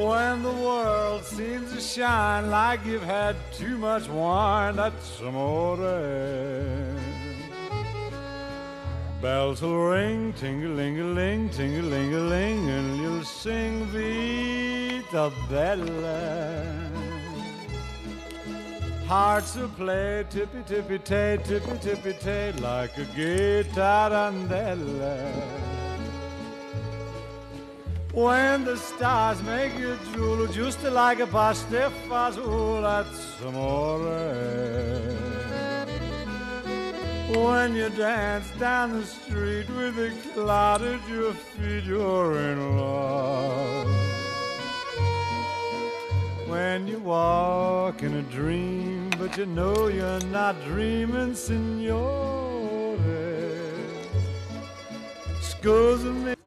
When the world seems to shine like you've had too much wine, that's amore. Bells will ring, ting-a-ling-a-ling, ting-a-ling-a-ling, and you'll sing Vita Bella. Hearts will play tippy-tippy-tay, tippy-tippy-tay, like a gay tarantella. When the stars make you drool, just like a pasta fazool, that's amore. When you dance down the street with a cloud at your feet, you're in love. When you walk in a dream, but you know you're not dreaming, signore. Scusa me.